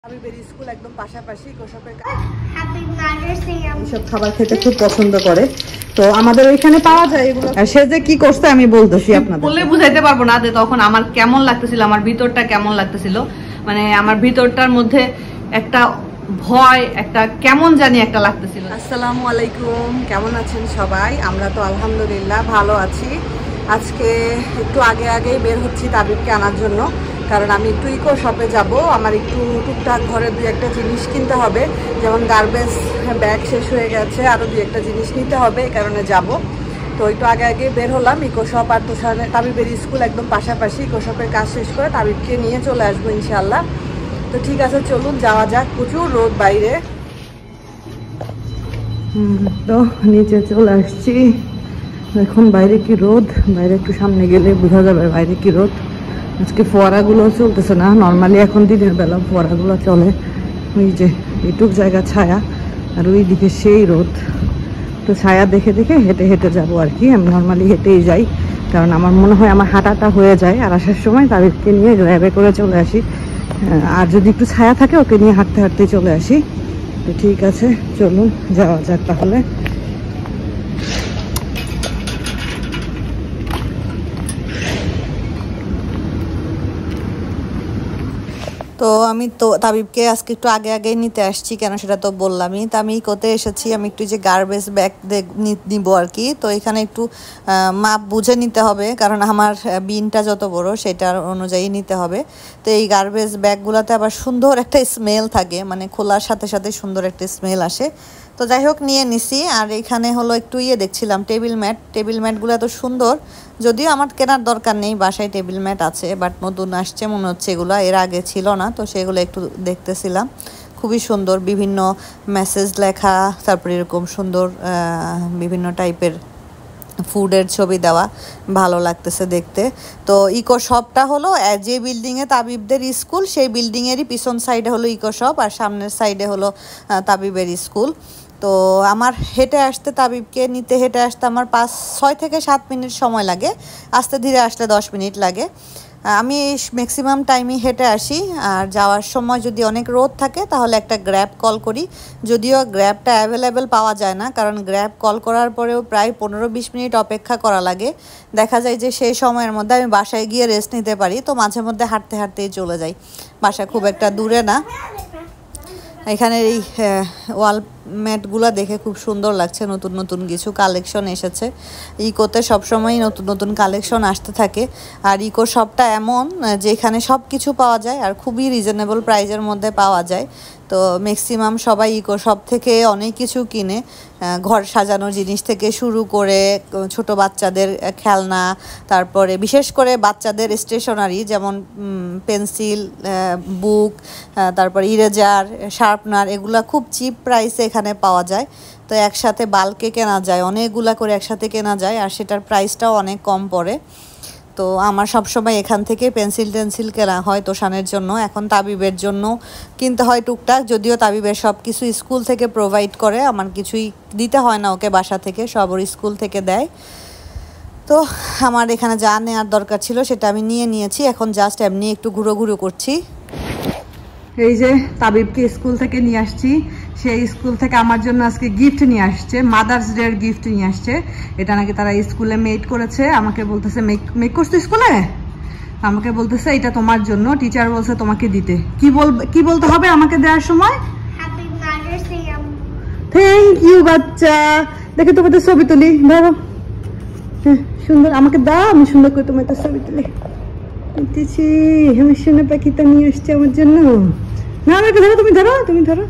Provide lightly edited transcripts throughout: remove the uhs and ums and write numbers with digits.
তাবিবের school একদম পাশাপাশি এইসব খাবার খেতে খুব পছন্দ করে। তো আমাদের ওইখানে পাওয়া যায় এগুলো। সে যে কি করছে আমি বলতেছি আপনাদের বলে বুঝাইতে পারবো না। তখন আমার কেমন লাগতেছিল, আমার ভিতরটা কেমন লাগতেছিল, মানে আমার ভিতরটার মধ্যে একটা ভয়, একটা কেমন জানি একটা লাগতেছিল। আসসালামু আলাইকুম, কেমন আছেন সবাই? আমরা তো আলহামদুলিল্লাহ ভালো আছি। আজকে একটু আগেই বের হচ্ছি তাবিবকে আনার জন্য, কারণ আমি একটু ইকো শপে যাব। আমার একটু টুকটাক ঘরে দুই একটা জিনিস কিনতে হবে, যেমন গার্বেজ ব্যাগ শেষ হয়ে গেছে, আরও দুই একটা জিনিস নিতে হবে, এই কারণে যাব। তো একটু আগে বের হলাম। ইকো শপ আর তোষারে তাবিবের স্কুল একদম পাশাপাশি। ইকো শপের কাজ শেষ করে তাবিবকে নিয়ে চলে আসবো ইনশাল্লাহ। তো ঠিক আছে, চলুন যাওয়া যাক। প্রচুর রোদ বাইরে। তো নিচে চলে আসছি। এখন বাইরে কি রোদ, বাইরে একটু সামনে গেলে বোঝা যাবে বাইরে কি রোদ। আজকে ফোয়ারাগুলো চলতেছে না, নর্মালি এখন দিনের বেলা ফোয়ারাগুলো চলে। ওই যে এইটুক জায়গা ছায়া, আর ওই দিকে সেই রোদ। তো ছায়া দেখে দেখে হেঁটে হেঁটে যাবো আর কি। আমি নর্মালি হেঁটেই যাই, কারণ আমার মনে হয় আমার হাঁটাটা হয়ে যায়, আর আসার সময় তাদেরকে নিয়ে গ্র্যাবে করে চলে আসি। আর যদি একটু ছায়া থাকে ওকে নিয়ে হাঁটতে হাঁটতে চলে আসি। তো ঠিক আছে, চলুন যাওয়া যাক তাহলে। তো আমি তো তাবিবকে আজকে একটু আগে নিতে আসছি, কেন সেটা তো বললামই। তো আমি কোতে এসেছি, আমি একটু যে গার্বেজ ব্যাগ নিব আর কি। তো এখানে একটু মাপ বুঝে নিতে হবে, কারণ আমার বিনটা যত বড় সেটার অনুযায়ী নিতে হবে। তো এই গার্বেজ ব্যাগগুলোতে আবার সুন্দর একটা স্মেল থাকে, মানে খোলার সাথে সাথে সুন্দর একটা স্মেল আসে। তো যাই হোক, নিয়ে নিছি। আর এখানে হলো একটু দেখছিলাম টেবিল ম্যাটগুলো এত সুন্দর। যদিও আমার কেনার দরকার নেই, বাসায় টেবিল ম্যাট আছে, বাট নতুন আসছে মনে হচ্ছে এগুলো, এর আগে ছিল না। তো সেগুলো একটু দেখতেছিলাম, খুবই সুন্দর, বিভিন্ন মেসেজ লেখা, তারপরে এরকম সুন্দর বিভিন্ন টাইপের ফুডের ছবি দেওয়া, ভালো লাগতেছে দেখতে। তো ইকো শপটা হলো যে বিল্ডিংয়ে তাবিবদের স্কুল, সেই বিল্ডিংয়েরই পিছন সাইডে হলো ইকো শপ, আর সামনের সাইডে হলো তাবিবের স্কুল। তো আমার হেঁটে আসতে, তাবিবকে নিতে হেঁটে আসতে আমার 6 থেকে 7 মিনিট সময় লাগে, আস্তে ধীরে আসলে 10 মিনিট লাগে। আমি ম্যাক্সিমাম টাইমই হেঁটে আসি। আর যাওয়ার সময় যদি অনেক রোদ থাকে তাহলে একটা গ্র্যাব কল করি, যদিও গ্র্যাবটা অ্যাভেলেবেল পাওয়া যায় না, কারণ গ্র্যাব কল করার পরেও প্রায় 15-20 মিনিট অপেক্ষা করা লাগে। দেখা যায় যে সেই সময়ের মধ্যে আমি বাসায় গিয়ে রেস্ট নিতে পারি। তো মাঝে মধ্যে হাঁটতে হাঁটতেই চলে যাই, বাসা খুব একটা দূরে না। এখানে এই ওয়াল ম্যাটগুলো দেখে খুব সুন্দর লাগছে, নতুন নতুন কিছু কালেকশন এসেছে। ইকোতে সবসময়ই নতুন নতুন কালেকশন আসতে থাকে। আর ইকো শপটা এমন যে এখানে সব কিছু পাওয়া যায়, আর খুবই রিজনেবল প্রাইজের মধ্যে পাওয়া যায়। তো ম্যাক্সিমাম সবাই ইকো শপ থেকে অনেক কিছু কিনে, ঘর সাজানোর জিনিস থেকে শুরু করে ছোট বাচ্চাদের খেলনা, তারপরে বিশেষ করে বাচ্চাদের স্টেশনারি, যেমন পেন্সিল, বুক, তারপরে ইরেজার, শার্পনার, এগুলা খুব চিপ প্রাইসে এখানে পাওয়া যায়। তো একসাথে বাল্কে কেনা যায়, অনেকগুলা করে একসাথে কেনা যায়, আর সেটার প্রাইসটাও অনেক কম পড়ে। তো আমার সবসময় এখান থেকে পেন্সিল কেনা হয় তোষানের জন্য। এখন তাবিবের জন্য কিনতে হয় টুকটাক, যদিও তাবিবের সব কিছু স্কুল থেকে প্রোভাইড করে, আমার কিছুই দিতে হয় না ওকে বাসা থেকে, সব ওর স্কুল থেকে দেয়। তো আমার এখানে যা নেওয়ার দরকার ছিল সেটা আমি নিয়েছি। এখন জাস্ট এমনি একটু ঘুরো করছি। এই যে তাবিবকে স্কুল থেকে নিয়ে আসছি, সেই স্কুল থেকে আমার জন্য আজকে গিফট নিয়ে আসছে, মাদার্স ডে এর গিফট নিয়ে আসছে। এটা নাকি তারা স্কুলে মেড করেছে। আমাকে বলতেছে মেক করছে স্কুলে, আমাকে বলতেছে এটা তোমার জন্য, টিচার বলছে তোমাকে দিতে। কি বলতে হবে আমাকে দেওয়ার সময়? Happy mother's day. Thank you বাচ্চা। দেখে তোমাদের ছবি তুলি, ধরো। হ্যাঁ সুন্দর, আমাকে দাও, আমি সুন্দর করে তোমার ছবি তুলি দিতেছি। আমি সোনা পাখিটা নিয়ে আসছে আমার জন্য। না আমাকে ধরো, তুমি ধরো তুমি ধরো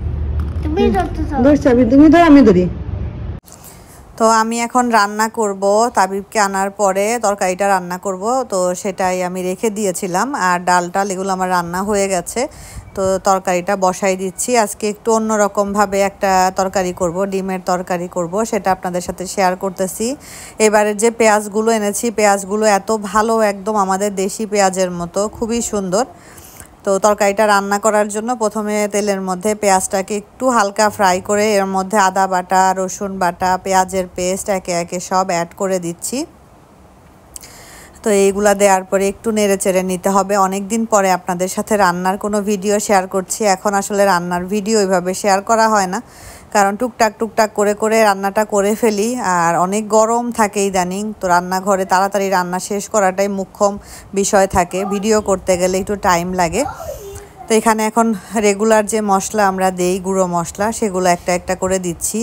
আমি ধরি। তো আমি এখন রান্না করব, তাবিবকে আনার পরে তরকারিটা রান্না করব। তো সেটাই আমি রেখে দিয়েছিলাম, আর ডাল এগুলো আমার রান্না হয়ে গেছে। তো তরকারিটা বসাই দিচ্ছি। আজকে একটু অন্যরকমভাবে একটা তরকারি করব, ডিমের তরকারি করব, সেটা আপনাদের সাথে শেয়ার করতেছি। এবারে যে পেঁয়াজগুলো এনেছি, পেঁয়াজগুলো এত ভালো, একদম আমাদের দেশি পেঁয়াজের মতো, খুবই সুন্দর। তো তরকারিটা রান্না করার জন্য প্রথমে তেলের মধ্যে পেঁয়াজটাকে একটু হালকা ফ্রাই করে এর মধ্যে আদা বাটা, রসুন বাটা, পেঁয়াজের পেস্ট একে একে সব অ্যাড করে দিচ্ছি। তো এইগুলা দেওয়ার পরে একটু নেড়ে চেড়ে নিতে হবে। অনেক দিন পরে আপনাদের সাথে রান্নার কোনো ভিডিও শেয়ার করছি। এখন আসলে রান্নার ভিডিও ওইভাবে শেয়ার করা হয় না, কারণ টুকটাক করে করে রান্নাটা করে ফেলি। আর অনেক গরম থাকে ইদানিং, তো রান্নাঘরে তাড়াতাড়ি রান্না শেষ করাটাই মুখ্যম বিষয় থাকে। ভিডিও করতে গেলে একটু টাইম লাগে। তো এখানে এখন রেগুলার যে মশলা আমরা দেই, গুঁড়ো মশলা, সেগুলো একটা একটা করে দিচ্ছি।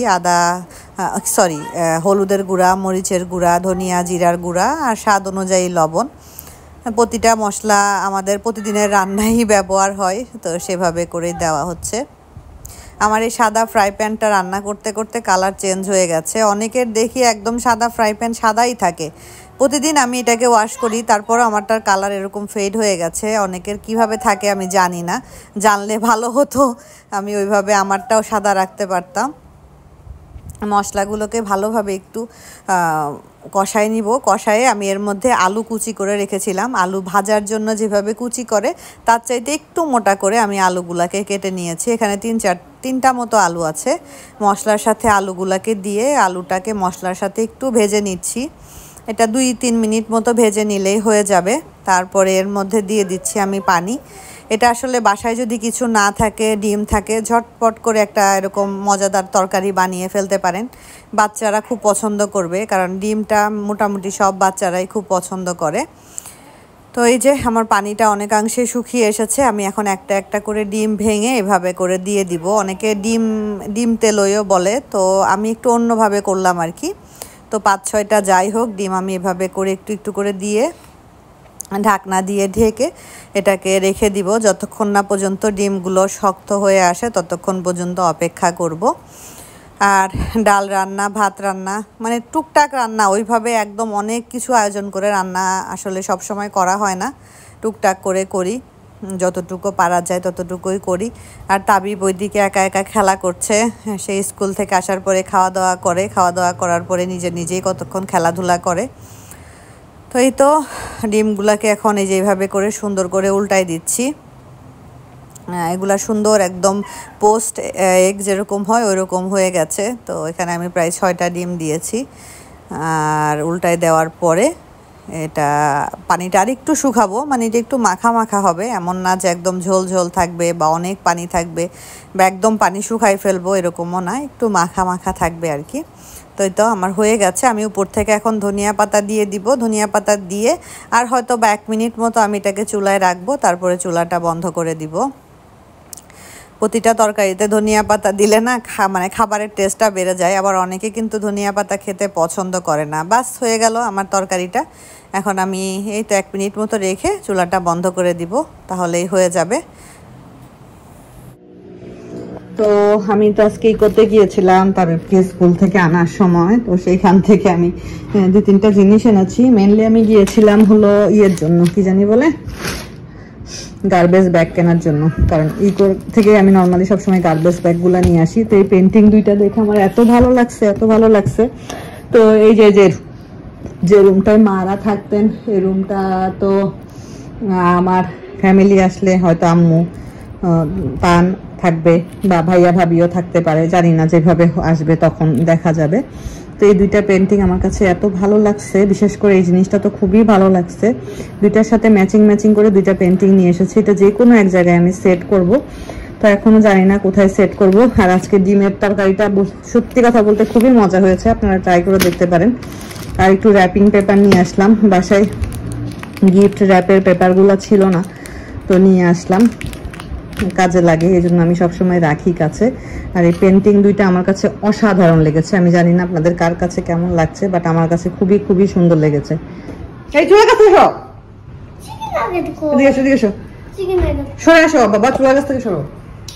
হলুদের গুঁড়া, মরিচের গুঁড়া, ধনিয়া জিরার গুঁড়া আর স্বাদ অনুযায়ী লবণ। প্রতিটা মশলা আমাদের প্রতিদিনের রান্নায় ব্যবহার হয়, তো সেভাবে করে দেওয়া হচ্ছে। আমার এই সাদা ফ্রাই প্যানটা রান্না করতে করতে কালার চেঞ্জ হয়ে গেছে। অনেকের দেখি একদম সাদা ফ্রাই প্যান সাদাই থাকে। প্রতিদিন আমি এটাকে ওয়াশ করি, তারপরও আমারটার কালার এরকম ফেড হয়ে গেছে। অনেকের কিভাবে থাকে আমি জানি না, জানলে ভালো হতো, আমি ওইভাবে আমারটাও সাদা রাখতে পারতাম। মশলাগুলোকে ভালোভাবে একটু কষায় নিব। কষায়ে আমি এর মধ্যে আলু কুচি করে রেখেছিলাম। আলু ভাজার জন্য যেভাবে কুচি করে তার চাইতে একটু মোটা করে আমি আলুগুলাকে কেটে নিয়েছি। এখানে তিনটা মতো আলু আছে। মশলার সাথে আলুগুলাকে দিয়ে আলুটাকে মশলার সাথে একটু ভেজে নিচ্ছি। এটা 2-3 মিনিট মতো ভেজে নিলেই হয়ে যাবে। তারপরে এর মধ্যে দিয়ে দিচ্ছি আমি পানি। এটা আসলে বাসায় যদি কিছু না থাকে, ডিম থাকে, ঝটপট করে একটা এরকম মজাদার তরকারি বানিয়ে ফেলতে পারেন। বাচ্চারা খুব পছন্দ করবে, কারণ ডিমটা মোটামুটি সব বাচ্চারাই খুব পছন্দ করে। তো এই যে আমার পানিটা অনেকাংশে শুকিয়ে এসেছে। আমি এখন একটা একটা করে ডিম ভেঙে এভাবে করে দিয়ে দিব। অনেকে ডিম তেলইও বলে, তো আমি একটু অন্যভাবে করলাম আর কি। তো 5-6টা যাই হোক ডিম আমি এভাবে করে একটু একটু করে দিয়ে ঢাকনা দিয়ে ঢেকে এটাকে রেখে দিব। যতক্ষণ না পর্যন্ত ডিমগুলো শক্ত হয়ে আসে ততক্ষণ পর্যন্ত অপেক্ষা করব। আর ডাল রান্না, ভাত রান্না, মানে টুকটাক রান্না, ওইভাবে একদম অনেক কিছু আয়োজন করে রান্না আসলে সব সময় করা হয় না। টুকটাক করে করি, যতটুকু পারা যায় ততটুকুই করি। আর তাবিব ওইদিকে একা একা খেলা করছে। সেই স্কুল থেকে আসার পরে খাওয়া দাওয়া করে, খাওয়া দাওয়া করার পরে নিজেই কতক্ষণ খেলাধুলা করে। তো এই তো ডিমগুলাকে এখন এই যেভাবে করে সুন্দর করে উল্টাই দিচ্ছি। এগুলা সুন্দর একদম পোস্ট এগ যেরকম হয় ওইরকম হয়ে গেছে। তো এখানে আমি প্রায় 6টা ডিম দিয়েছি। আর উল্টাই দেওয়ার পরে এটা পানিটা আর একটু শুকাবো, মানে এটা একটু মাখা মাখা হবে, এমন না যে একদম ঝোল ঝোল থাকবে বা অনেক পানি থাকবে বা একদম পানি শুকাই ফেলবো, এরকমও না, একটু মাখা মাখা থাকবে আর কি। তো এই তো আমার হয়ে গেছে। আমি উপর থেকে এখন ধনিয়া পাতা দিয়ে দিব। ধনিয়া পাতা দিয়ে আর হয়তো বা 1 মিনিট মতো আমি এটাকে চুলায় রাখবো, তারপরে চুলাটা বন্ধ করে দিব। প্রতিটা তরকারিতে ধনিয়া পাতা দিলে না মানে খাবারের টেস্টটা বেড়ে যায়। আবার অনেকে কিন্তু ধনিয়া পাতা খেতে পছন্দ করে না। বাস হয়ে গেল আমার তরকারিটা। এখন আমি এই তো 1 মিনিট মতো রেখে চুলাটা বন্ধ করে দিব, তাহলেই হয়ে যাবে। তো আমি তো আজকে করতে গিয়েছিলাম তাবিবকে স্কুল থেকে আনার সময়। তো সেইখান থেকে আমি 2-3টা জিনিস এনেছি। মেনলি আমি গিয়েছিলাম হলো ইয়ের জন্য, কি জানি বলে, গার্বেজ ব্যাগ কেনার জন্য। কারণ থেকে আমি নর্মালি সবসময় গার্বেজ ব্যাগগুলো নিয়ে আসি। তো এই পেন্টিং দুইটা দেখে আমার এত ভালো লাগছে। তো এই যে রুমটায় মারা থাকতেন, এই রুমটা তো আমার ফ্যামিলি আসলে হয়তো আম্মু পান থাকবে বা ভাইয়া ভাবিও থাকতে পারে, জানি না, যেভাবে আসবে তখন দেখা যাবে। তো এই দুইটা পেন্টিং আমার কাছে এত ভালো লাগছে, বিশেষ করে এই জিনিসটা তো খুবই ভালো লাগছে। দুইটার সাথে ম্যাচিং করে দুইটা পেন্টিং নিয়ে এসেছি। এটা যে কোনো এক জায়গায় আমি সেট করব, তো এখনো জানি না কোথায় সেট করব। আর আজকে ডিমের তরকারিটা সত্যি কথা বলতে খুবই মজা হয়েছে, আপনারা ট্রাই করে দেখতে পারেন। আর একটু র্যাপিং পেপার নিয়ে আসলাম, বাসায় গিফট র্যাপের পেপারগুলো ছিল না, তো নিয়ে আসলাম, কাজে লাগে, এই জন্য আমি সবসময় রাখি কাছে। আর এই পেন্টিং দুইটা আমার কাছে অসাধারণ লেগেছে। আমি জানি না আপনাদের কার কাছে কেমন লাগছে, বাট আমার কাছে খুবই সুন্দর লেগেছে। এই চুলার কাছে সরে আসো বাবা, চুলার কাছ থেকে সরো।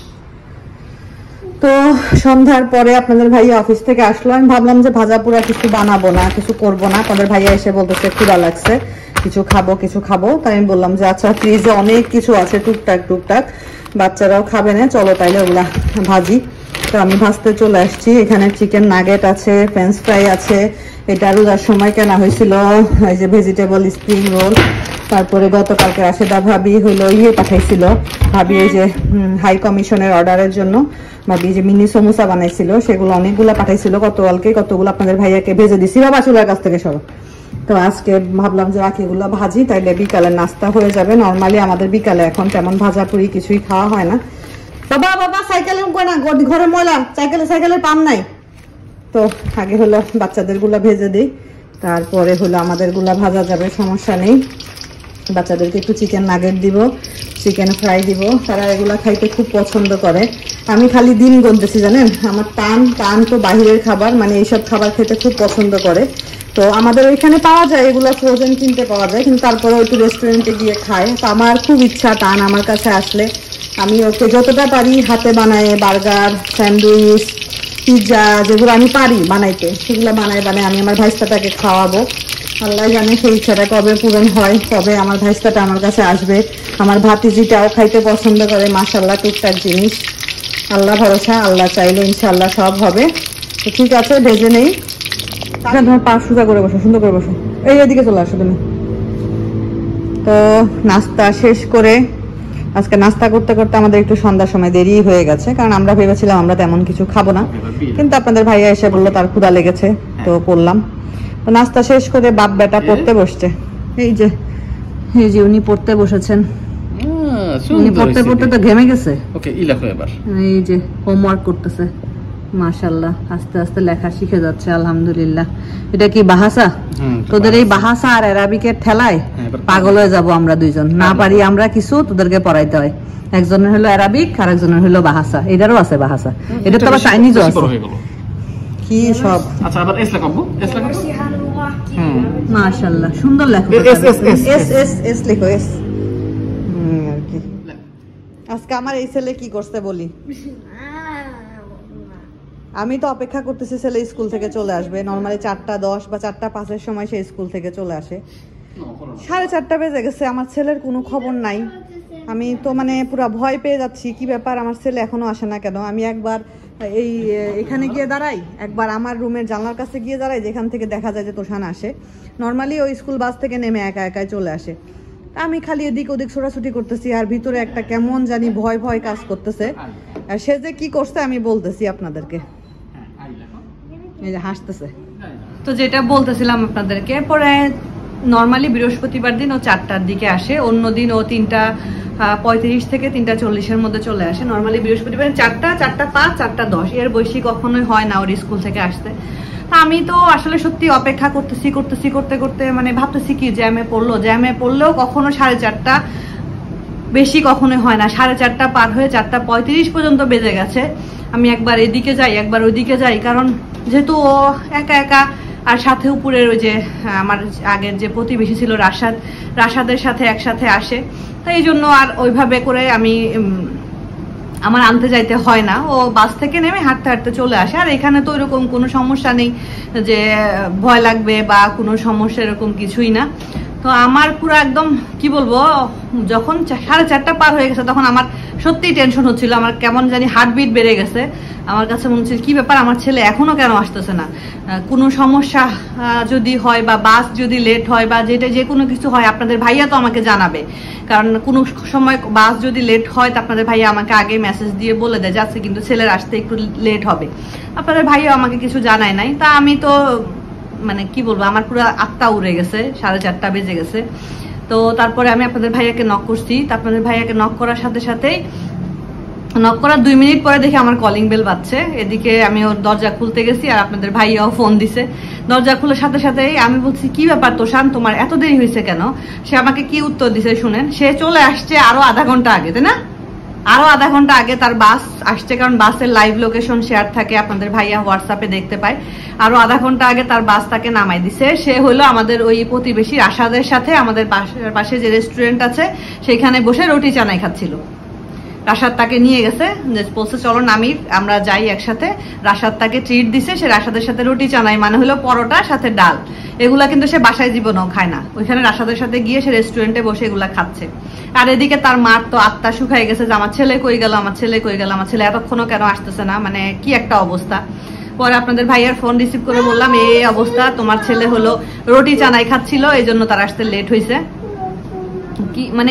তো সন্ধ্যার পরে আপনাদের ভাইয়া অফিস থেকে আসলো। আমি ভাবলাম যে ভাজা পোড়া কিছু বানাবো না, কিছু করবো না। আপনাদের ভাইয়া এসে বলতেছে ক্ষুধা লাগছে, কিছু খাবো। তাই আমি বললাম যে আচ্ছা, ফ্রিজে অনেক কিছু আছে টুকটাক, বাচ্চারাও খাবে না, চলো তাইলে ওগুলা ভাজি। তো আমি ভাজতে চলে আসছি। এখানে চিকেন নাগেট আছে, ফ্রেঞ্চ ফ্রাই আছে। এটা রোজার সময় কেনা হয়েছিল, এই যে ভেজিটেবল স্প্রিং রোল। তারপরে গতকালকে রাশেদা ভাবি হলো পাঠাইছিল, ভাবি এই যে হাই কমিশনের অর্ডারের জন্য ভাবি যে মিনি সমোসা বানাইছিল, সেগুলো অনেকগুলো পাঠাইছিল গতকালকে। কতগুলো আপনাদের ভাইয়াকে ভেজে দিছি। বাবা চুলার কাছ থেকে সরো, তো আজকে ভাবলাম যে বাকিগুলো ভাজি, তাইলে বিকালে নাস্তা হয়ে যাবে। নর্মালি আমাদের বিকালে এখন তেমন ভাজা পুরি কিছুই খাওয়া হয় না। বাবা বাবা সাইকেলে না, ঘরে ময়লা, সাইকেলের পাম নাই। তো আগে হলো বাচ্চাদের গুলা ভেজে দিই, তারপরে হলো আমাদের গুলা ভাজা যাবে, সমস্যা নেই। বাচ্চাদেরকে একটু চিকেন নাগেট দিব, চিকেন ফ্রাই দিব, তারা এগুলা খাইতে খুব পছন্দ করে। আমি খালি দিন গুনতেছি জানেন, আমার টান তো বাহিরের খাবার, মানে এইসব খাবার খেতে খুব পছন্দ করে। তো আমাদের ওইখানে পাওয়া যায় এগুলো, ফ্রোজেন কিনতে পাওয়া যায়, কিন্তু তারপরে একটু রেস্টুরেন্টে গিয়ে খায়। তো আমার খুব ইচ্ছা টান আমার কাছে আসলে আমি ওকে যতটা পারি হাতে বানায়, বার্গার, স্যান্ডউইচ, পিৎজা, যেগুলো আমি পারি বানাইতে সেগুলো বানাই আমি আমার ভাইস্তাটাকে খাওয়াবো। আল্লাহ জানে সেই ইচ্ছাটা কবে পূরণ হয়, কবে আমার ভাইস্তাটা আমার কাছে আসবে। আমার ভাতিজিটাও খাইতে পছন্দ করে মাশাআল্লাহ টুকটাক জিনিস। আল্লাহ ভরসা, আল্লাহ চাইলে ইনশাআল্লাহ সব হবে। তো ঠিক আছে, ভেজে নেই। তোমার পা সোজা করে বসো, সুন্দর করে বসো, এদিকে চলে আসো তুমি। তো নাস্তা শেষ করে আজকে নাস্তা করতে করতে আমাদের একটু সন্ধ্যার সময় দেরি হয়ে গেছে, কারণ আমরা ভেবেছিলাম আমরা তেমন কিছু খাবো না, কিন্তু আপনাদের ভাইয়া এসে বললো তার ক্ষুধা লেগেছে, তো পড়লাম। তো নাস্তা শেষ করে বাপ বেটা পড়তে বসছে। এই যে উনি পড়তে বসেছেন, উনি পড়তে পড়তে তো ঘেমে গেছে। এই যে হোমওয়ার্ক করতেছে, মাশাআল্লাহ আস্তে আস্তে লেখা শিখে যাচ্ছে আলহামদুলিল্লাহ। এটা কি বাহাসা? তোদের এই বাহাসা আর অ্যারাবিকের ঠেলায় পাগল হয়ে যাব আমরা দুইজন, না পারি আমরা কিছু, তোদেরকে পড়াইতে হয়। একজনের হলো অ্যারাবিক আর একজনের হলো বাহাসা, এটারও আছে বাহাসা, এটা তো আবার চাইনিজও আছে। কি সব আচ্ছা, আবার এস লেখো, এস লেখো, মাশাআল্লাহ সুন্দর লেখো, এস লেখো, এস। আর কি আজকে আমার এই ছেলে কি করছে বলি। আমি তো অপেক্ষা করতেছি ছেলে স্কুল থেকে চলে আসবে। নর্মালি 4:10 বা 4:05 সময় সে স্কুল থেকে চলে আসে। 4:30 বেজে গেছে, আমার ছেলের কোনো খবর নাই। আমি তো মানে পুরো ভয় পেয়ে যাচ্ছি, কি ব্যাপার আমার ছেলে এখনো আসে না কেন। আমি একবার এখানে গিয়ে দাঁড়াই, একবার আমার রুমের জানলার কাছে গিয়ে দাঁড়াই, যেখান থেকে দেখা যায় যে তোষান আসে। নর্মালি ওই স্কুল বাস থেকে নেমে একা একাই চলে আসে। আমি খালি এদিক ওদিক ছোটাছুটি করতেছি, আর ভিতরে একটা কেমন জানি ভয় ভয় কাজ করতেছে। আর সে যে কি করছে আমি বলতেছি আপনাদেরকে, এই যে হাসতেছে। তো যেটা বলতেছিলাম আপনাদেরকে, পরে নর্মালি বৃহস্পতিবার দিন ও 4টার দিকে আসে, অন্য দিন ও 3:35 থেকে 3:40-এর মধ্যে চলে আসে। নর্মালি বৃহস্পতিবার 4টা, 4:05, 4:10 এর বেশি কখনোই হয় না ওর স্কুল থেকে আসতে। তা আমি তো আসলে সত্যি অপেক্ষা করতে করতে মানে ভাবতেছি কি জ্যামে পড়লেও কখনো 4:30 বেশি কখনোই হয় না। 4:30 পার হয়ে 4:35 পর্যন্ত বেজে গেছে। আমি একবার এদিকে যাই একবার ওইদিকে যাই, কারণ যেহেতু ও একা একা, আর সাথে উপরের ওই যে আমার আগের যে প্রতিবেশী ছিল রাশাদের সাথে একসাথে আসে, তো এই জন্য আর ওইভাবে করে আমার আনতে যাইতে হয় না। ও বাস থেকে নেমে হাঁটতে হাঁটতে চলে আসে। আর এখানে তো এরকম কোনো সমস্যা নেই যে ভয় লাগবে বা কোনো সমস্যা, এরকম কিছুই না। তো আমার পুরো একদম কি বলবো, যখন 4:30 পার হয়ে গেছে তখন আমার সত্যি টেনশন হচ্ছিল, আমার কেমন জানি হার্টবিট বেড়ে গেছে। আমার কাছে মনে হচ্ছে কি ব্যাপার, আমার ছেলে এখনো কেন আসতেছে না। কোনো সমস্যা যদি হয় বা বাস যদি লেট হয় বা যে কোনো কিছু হয়, আপনাদের ভাইয়া তো আমাকে জানাবে, কারণ কোনো সময় বাস যদি লেট হয় তো আপনাদের ভাইয়া আমাকে আগে মেসেজ দিয়ে বলে দেয় যাচ্ছে কিন্তু ছেলের আসতে একটু লেট হবে। আপনাদের ভাইয়া আমাকে কিছু জানায় নাই। তা আমি তো মানে কি বলবো, আমার পুরো আত্মা উড়ে গেছে, 4:30 বেজে গেছে। তো তারপরে আমি আপনাদের ভাইয়াকে নক করছি। আপনাদের ভাইয়াকে নক করার সাথে সাথেই, নক করার 2 মিনিট পরে দেখি আমার কলিং বেল বাজছে। এদিকে আমি ওর দরজা খুলতে গেছি আর আপনাদের ভাইয়াও ফোন দিছে। দরজা খোলার সাথে সাথেই আমি বলছি কি ব্যাপার তোষান, তোমার এত দেরি হয়েছে কেন? সে আমাকে কি উত্তর দিছে শুনেন, সে চলে আসছে আরো আধা ঘন্টা আগে, তাই না? আরো আধা ঘন্টা আগে তার বাস আসছে, কারণ বাসের লাইভ লোকেশন শেয়ার থাকে, আপনাদের ভাইয়া হোয়াটসঅ্যাপে দেখতে পায়। আরো আধা ঘন্টা আগে তার বাস তাকে নামাই দিছে। সে হলো আমাদের ওই প্রতিবেশী রাশাদের সাথে আমাদের পাশে যে রেস্টুরেন্ট আছে সেখানে বসে রুটি চানাই খাচ্ছিল। রাশাদ তাকে নিয়ে গেছে, বলছে চলো নামি আমরা যাই একসাথে। রাশাদ তাকে ট্রিট দিছে, সে রাশাদের সাথে রুটি চানাই মানে হলো পরোটা সাথে ডাল, এগুলা কিন্তু সে বাসায় জীবনেও খায় না। ওইখানে রাশাদের সাথে গিয়ে সে রেস্টুরেন্টে বসে এগুলা খাচ্ছে। আর এদিকে তার মার তো আত্মা শুকাই গেছে যে আমার ছেলে কই গেল, আমার ছেলে এতক্ষণও কেন আসতেছে না, মানে কি একটা অবস্থা। পরে আপনাদের ভাইয়ার ফোন রিসিভ করে বললাম এই অবস্থা, তোমার ছেলে হলো রুটি চানাই খাচ্ছিল, এই জন্য তার আসতে লেট হয়েছে। কি মানে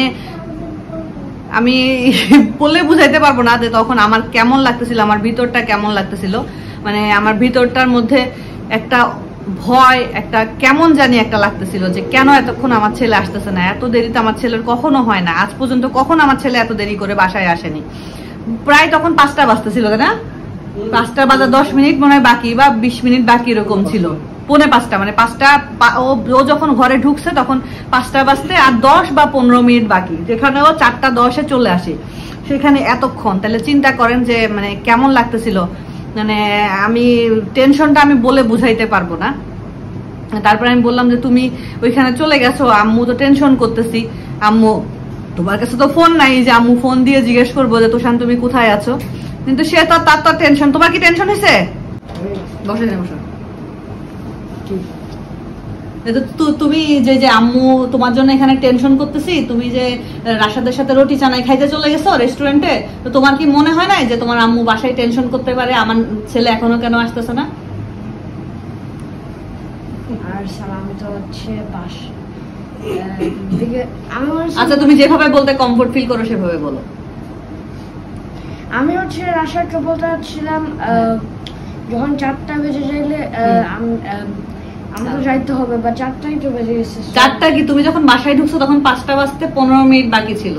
আমি বলে বুঝাইতে পারবো না যে তখন আমার কেমন লাগতেছিল, আমার ভিতরটা কেমন লাগতেছিল। মানে আমার ভিতরটার মধ্যে একটা ভয়, একটা কেমন জানি একটা লাগতেছিল যে কেন এতক্ষণ আমার ছেলে আসতেছে না, এত দেরিতে আমার ছেলের কখনো হয় না, আজ পর্যন্ত কখন আমার ছেলে এত দেরি করে বাসায় আসেনি। প্রায় তখন 5টা বাজতেছিল তাই না, 5টা বাজা 10 মিনিট মনে হয় বাকি বা 20 মিনিট বাকি এরকম ছিল, 4:45 মানে 5টা ও যখন ঘরে ঢুকছে তখন 5টা বাজতে আর 10 বা 15 মিনিট বাকি, যেখানে ও 4:10-এ চলে আসে, সেখানে এতক্ষণ। তাহলে চিন্তা করেন যে মানে কেমন লাগতেছিল, মানে আমি টেনশনটা আমি বলে বুঝাইতে পারবো না। তারপরে আমি বললাম যে তুমি ওইখানে চলে গেছো, আম্মু তো টেনশন করতেছি, আম্মু তোমার কাছে তো ফোন নাই যে আম্মু ফোন দিয়ে জিজ্ঞেস করবো যে তোষান তুমি কোথায় আছো, কিন্তু সে তো তার তো টেনশন। তোমার কি টেনশন হয়েছে? বসে না বসো। তুমি যে আম্মু তোমার জন্য এখানে টেনশন করতেছি, তুমি যে রাশাদের সাথে রুটি চানাই খাইতে চলে গেছো রেস্টুরেন্টে, তো তোমার কি মনে হয় না যে তোমার আম্মু বাসায় টেনশন করতে পারে আমার ছেলে এখনো কেন আসতেছে না? আচ্ছা তুমি যেভাবে বলতে কমফোর্ট ফিল করো সেভাবে বলো। আমি হচ্ছে রাশাদকে বলতে চাচ্ছিলাম যখন 4টা বেজে যাইলে আমাকে যাইতে হবে, বা 4টাই তো বেজে গেছে। 4টা কি? তুমি যখন বাসায় ঢুকছো তখন 5টা বাজতে 15 মিনিট বাকি ছিল।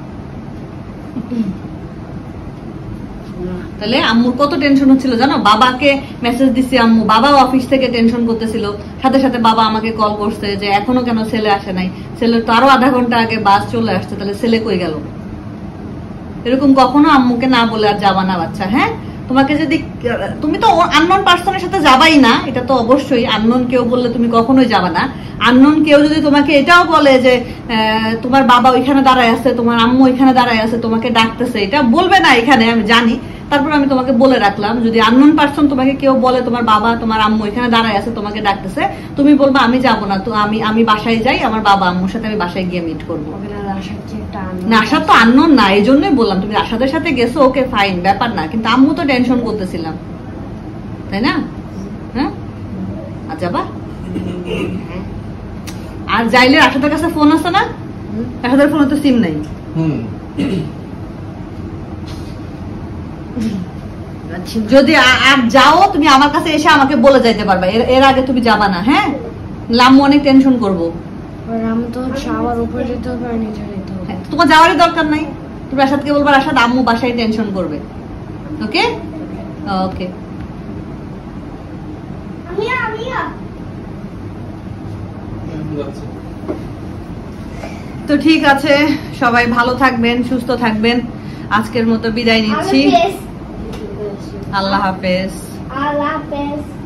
তাহলে আম্মুর কত টেনশন হচ্ছিল জানো? বাবাকে মেসেজ দিছি আম্মু, বাবা অফিস থেকে টেনশন করতেছিল, সাথে সাথে বাবা আমাকে কল করছে যে এখনো কেন ছেলে আসে নাই, ছেলের তো আরো আধা ঘন্টা আগে বাস চলে আসছে, তাহলে ছেলে কই গেল? এরকম কখনো আম্মুকে না বলে আর যাবা না বাচ্চা। হ্যাঁ, তোমাকে যদি তুমি তো আননোন পার্সনের সাথে যাবাই না, এটা তো অবশ্যই, আননোন কেউ বললে তুমি কখনোই যাবা না। আননোন কেউ যদি তোমাকে এটাও বলে যে তোমার বাবা ওইখানে দাঁড়ায় আছে, তোমার আম্মু ওইখানে দাঁড়ায় আছে, তোমাকে ডাকতেছে, এটা বলবে না এখানে, আমি জানি, তারপর আমি তোমাকে বলে রাখলাম, যদি আননোন পার্সন তোমাকে কেউ বলে তোমার বাবা তোমার আম্মু এখানে দাঁড়ায় আছে তোমাকে ডাকতেছে, তুমি বলবা আমি যাবো না, তো আমি বাসায় যাই, আমার বাবা আম্মুর সাথে আমি বাসায় গিয়ে মিট করবো। না, আশা তো আননোন না, এই জন্যই বললাম, তুমি আশাদের সাথে গেছো, ওকে ফাইন, ব্যাপার না, কিন্তু আম্মু তো টেনশন করতেছিলাম, তাই না? হ্যাঁ, আর যাবা? আর যাইলে আশাদের কাছে ফোন আছে না? আশাদের ফোনে তো সিম নাই। যদি আর যাও তুমি আমার কাছে এসে আমাকে বলে যাইতে পারবা, এর আগে তুমি যাবা না। হ্যাঁ, আম্মু অনেক টেনশন করবো। তোমার যাওয়ারই দরকার নাই, তুমি রাশাদকে বলবা রাশাদ আম্মু বাসায় টেনশন করবে। ওকে ওকে, তো ঠিক আছে, সবাই ভালো থাকবেন, সুস্থ থাকবেন, আজকের মতো বিদায় নিচ্ছি। আল্লাহ হাফেজ।